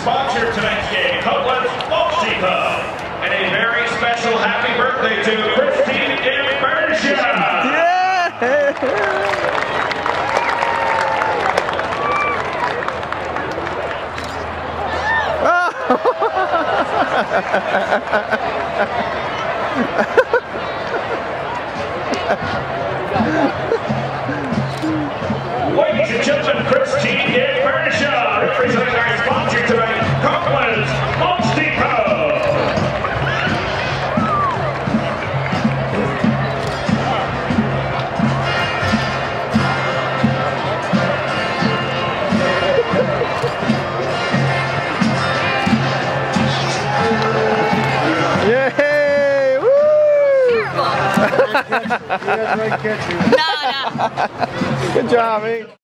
sponsor of tonight's game, Mulch Depot. And a very special happy birthday to Christine and Bernisha. Yeah! Ladies and gentlemen, Christine and Bernisha, representing our sponsor tonight, Mulch Depot. Yay! Woo! No. Good job, eh?